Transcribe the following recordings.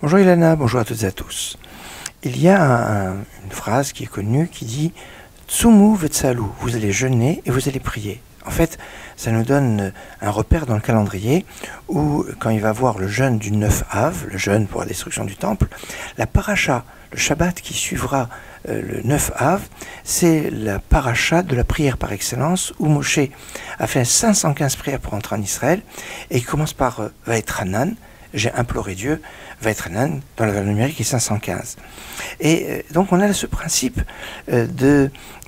Bonjour Ilana, bonjour à toutes et à tous. Il y a une phrase qui est connue qui dit « Tsumu vetsalu », vous allez jeûner et vous allez prier. En fait, ça nous donne un repère dans le calendrier où, quand il va voir le jeûne du 9 Av, le jeûne pour la destruction du temple, la paracha, le Shabbat qui suivra le 9 Av, c'est la paracha de la prière par excellence où Moshe a fait 515 prières pour entrer en Israël et il commence par Vaetranan, j'ai imploré Dieu, Vaetranan, dans la valeur numérique est 515. Et donc on a ce principe du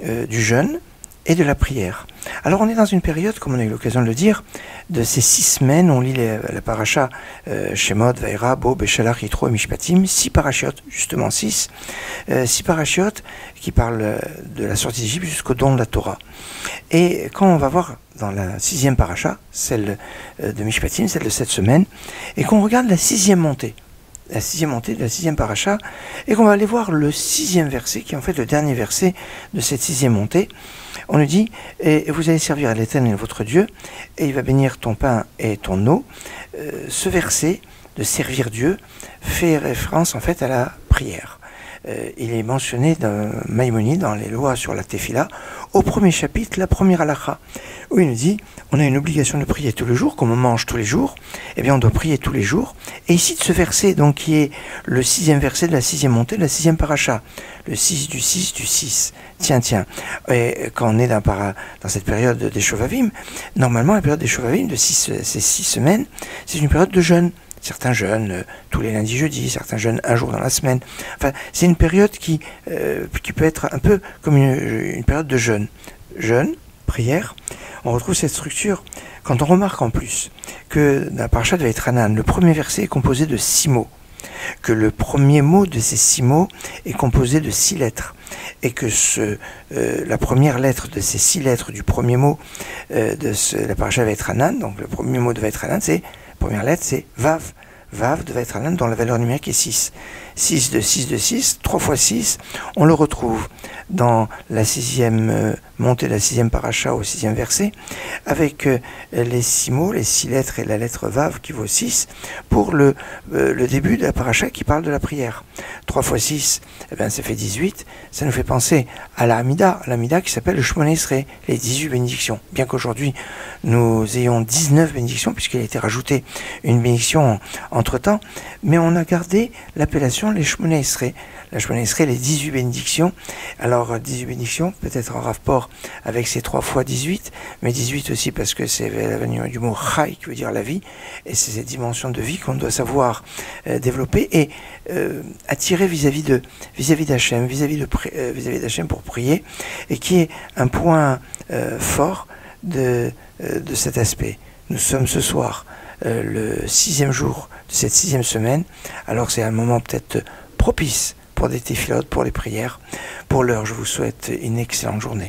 jeûne et de la prière. Alors on est dans une période, comme on a eu l'occasion de le dire, de ces 6 semaines, on lit la paracha Shemot, Vaïra, Bo, Beshalach, Yitro et Mishpatim, 6 parachiotes, justement 6 parachiotes qui parlent de la sortie d'Égypte jusqu'au don de la Torah. Et quand on va voir dans la 6e paracha, celle de Mishpatim, celle de cette semaine, et qu'on regarde la 6e montée, de la 6e paracha, et qu'on va aller voir le 6e verset, qui est en fait le dernier verset de cette 6e montée, on nous dit « Et vous allez servir à l'Éternel votre Dieu, et il va bénir ton pain et ton eau ». Ce verset de servir Dieu fait référence en fait à la prière. Il est mentionné dans Maïmonide, dans les lois sur la Tefila, au premier chapitre, la première halakha, où il nous dit on a une obligation de prier tous les jours, comme on mange tous les jours, eh bien on doit prier tous les jours. Et ici de ce verset, donc qui est le 6e verset de la 6e montée, de la 6e paracha, le 6 du 6 du 6. Tiens. Et quand on est dans cette période des Shovavim, normalement la période des Shovavim de ces 6 semaines, c'est une période de jeûne. Certains jeûnent tous les lundis, jeudis, certains jeûnent un jour dans la semaine. Enfin, c'est une période qui peut être un peu comme une période de jeûne. Jeûne, prière, on retrouve cette structure quand on remarque en plus que dans la paracha de Vaetranan, le premier verset est composé de 6 mots, que le premier mot de ces 6 mots est composé de 6 lettres, et que la première lettre de ces 6 lettres du premier mot de la paracha de Vaetranan, donc le premier mot de Vaetranan, première lettre, c'est Vav. Vav de Vaetranan, dont la valeur numérique est 6. 6 de 6, 3 fois 6, on le retrouve dans la 6e montée de la 6e paracha au 6e verset, avec les 6 mots, les 6 lettres et la lettre Vav qui vaut 6, pour le début de la paracha qui parle de la prière. 3 fois 6, eh bien, ça fait 18, ça nous fait penser à l'Amida qui s'appelle le Shmoneh Esrei, les 18 bénédictions. Bien qu'aujourd'hui nous ayons 19 bénédictions, puisqu'il a été rajouté une bénédiction entre-temps, mais on a gardé l'appellation les Shmoneh Esrei. La Shmoneh Esrei, les 18 bénédictions. Alors 18 bénédictions, peut-être en rapport avec ces 3 fois 18, mais 18 aussi parce que c'est la venue du mot Chai qui veut dire la vie, et c'est cette dimension de vie qu'on doit savoir développer et attirer vis-à-vis d'Hachem, vis-à-vis d'Hachem pour prier, et qui est un point fort de cet aspect. Nous sommes ce soir le 6e jour de cette 6e semaine, alors c'est un moment peut-être propice pour des téfilotes, pour les prières. Pour l'heure, je vous souhaite une excellente journée.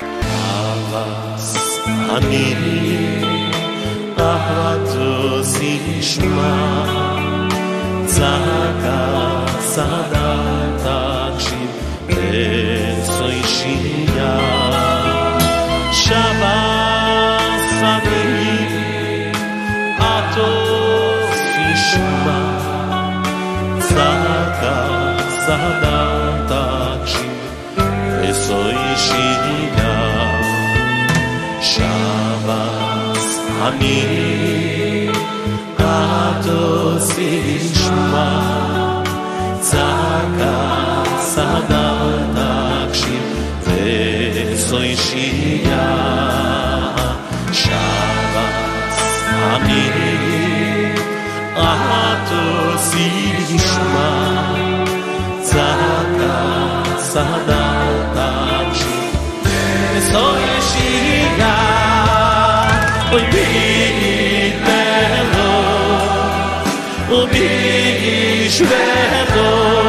Ani atos ishma tzaka sada takshim vesoy shia Shabbos Ani atos ishma tzaka sada takshim vesoy shia Oy bidelo, o bishvelo